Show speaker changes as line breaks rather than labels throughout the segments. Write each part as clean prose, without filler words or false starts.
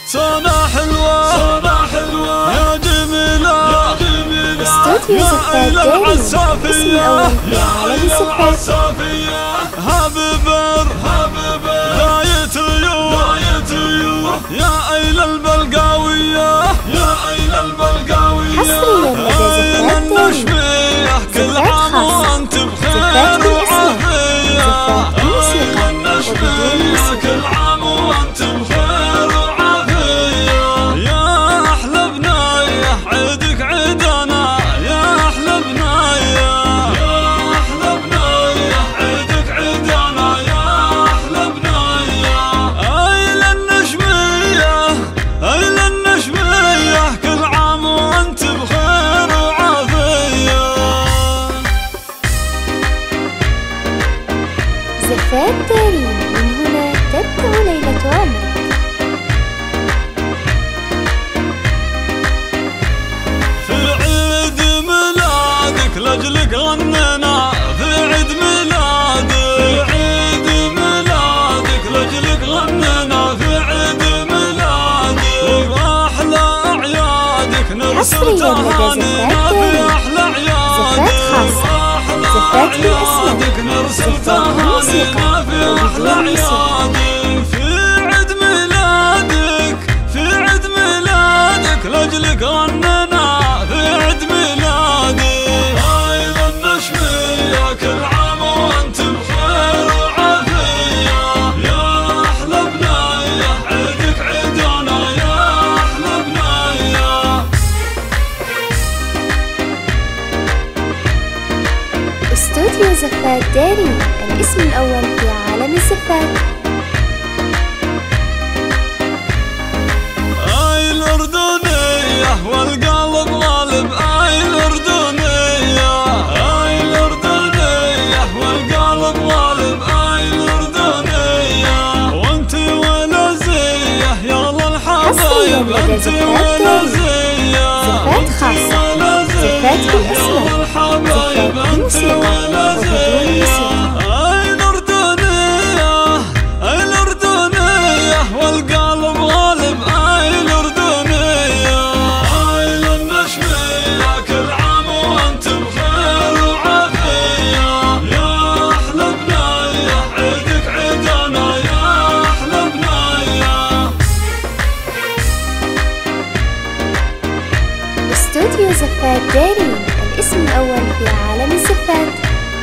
سنة حلوة سنة حلوة يا جميلة يا جميلة يا إلى العسافية يا إلى العسافية هببر هببر داية طيور يا إلى البلقاوية يا إلى البلقاوية إلى النشمية كل عام وأنت بخير وعافية إلى النشمية كل عام وأنت بخير وعافية يا أحلى بناية عيدك عيدنا يا أحلى بناية يا أحلى بناية عيدك عيدنا يا أحلى بناية إلى النشمية إلى النشمية كل عام وأنت بخير وعافية.
زفات دارين، من هنا تبدأ ليلة عمرك.
في عيد ميلادك لأجلك غنينا في عيد ميلادك في عيد ميلادك لأجلك غنينا في عيد ميلادك وأحلى أعيادك نرسل تهانينا في أحلى أعيادك
زفات بالأسماء،
نرسل تهانينا في أحلى أعيادك في عيد ميلادك في عيد ميلادك لأجلك غنينا في عيد ميلادك إلى النشمية كل عام وأنت بخير وعافية يا أحلى بناية عيدك عيدنا يا أحلى بناية.
استوديو زفات دارين، الاسم الأول في عالم الزفات.
الأردنية والقلب غالب الأردنية الأردنية والقلب غالب الأردنية وانت ولزية يلا الحبايب انت ولزية
زفات خاصة، زفات بالأسماء،
الحبايب انت ولزية الأردنية الأردنية والقلب غالب
استوديو زفات دارين، الاسم الأول في عالم الزفات.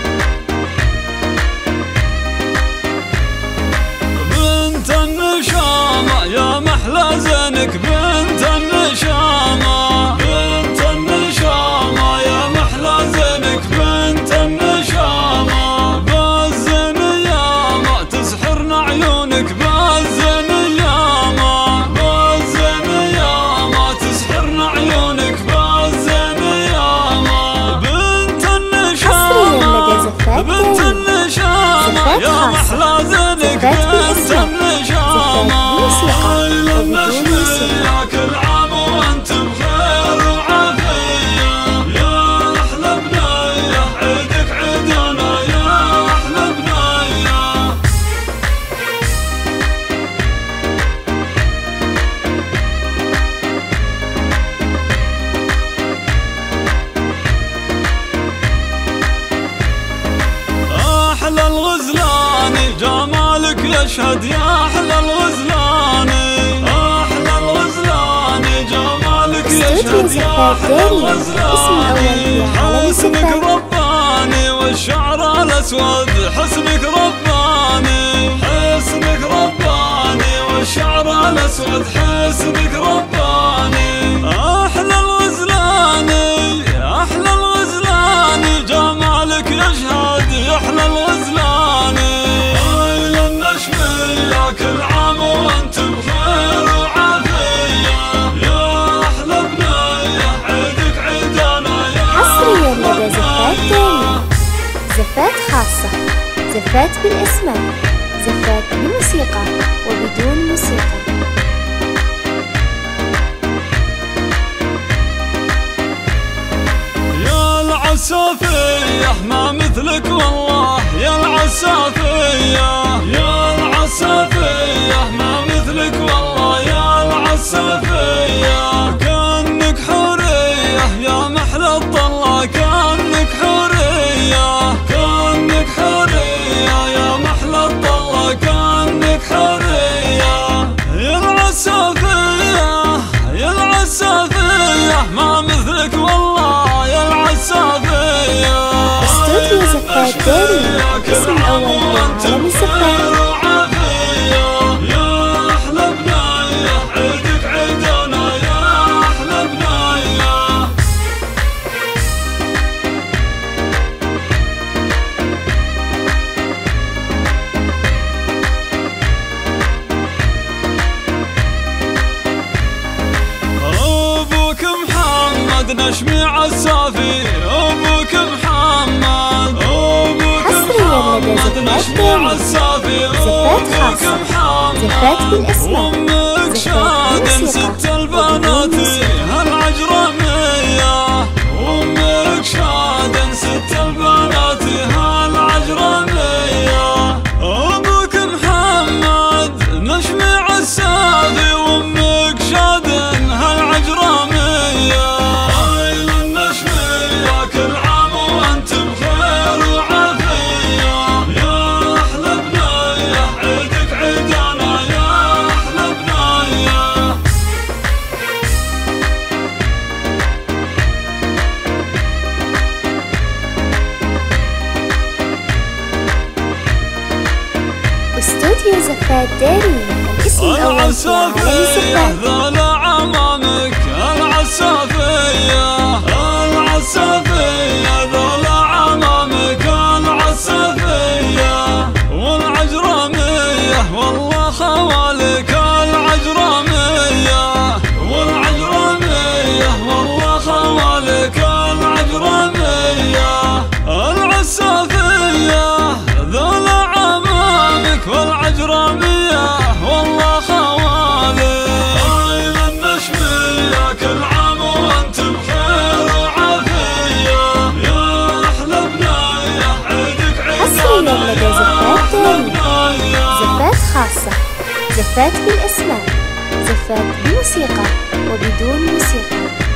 بنت النشامة يا محلى زينك بنت النشامة بنت النشامة يا محلى زينك بنت النشامة بالزين ياما تسحرنا عيونك بالزين ياما بالزين ياما تسحرنا عيونك بالزين ياما بنت النشامة بنت النشامة يا محلى زينك بنت النشامة إلى النشمية كل عام وأنت بخير وعافية يا أحلى بناية عيدك عيدنا يا أحلى بناية. أحلى الغزلاني جمالك يشهد يا أحلى الغزلاني أحلى الغزلاني جمالك يشهد يا أحلى الغزلاني حسنك رباني والشعر الأسود حسنك رباني حسنك رباني والشعر الأسود حسنك رباني أحلى الغزلاني أحلى الغزلاني جمالك يشهد يا أحلى الغزلاني إلى النشمية كل عام وأنت بخير وعافية يا أحلى بناية عيدك عيدنا يا
حصريا لدى زفات دارين، زفات خاصة، زفات بالأسماء، زفات بموسيقى وبدون موسيقى.
يا العسافية ما مثلك والله يا العسافية يا العسافية ما مثلك والله يا العسافية
زفات داري. الاسم الأول في عالم الزفات.
نشمي عالصافي أبوك محمد،
حصريا لدى زفات داري. زفات خاصة، زفات بالأسماء،
وأمك شادن ست البنات هالعجرمية، وأمك شادن ست البنات هالعجرمية، أبوك محمد نشمي عالصافي وأمك شادن هالعجرمية.
استوديو زفات داري. الاسم الأول في عالم الزفات.
ذول عمامك العسافية، العسافية ذول عمامك العسافية، والعجرمية والله خوالك العجرمية، والعجرمية والله خوالك العجرمية، العسافية ذول والعجرمية والله خوالك. عين النشمية كل عام وانت بخير وعافية، يا أحلى بناية عيدك عيدنا.
حصريا لدى زفات داري. زفات خاصة، زفات بالأسماء، زفات بموسيقى وبدون موسيقى.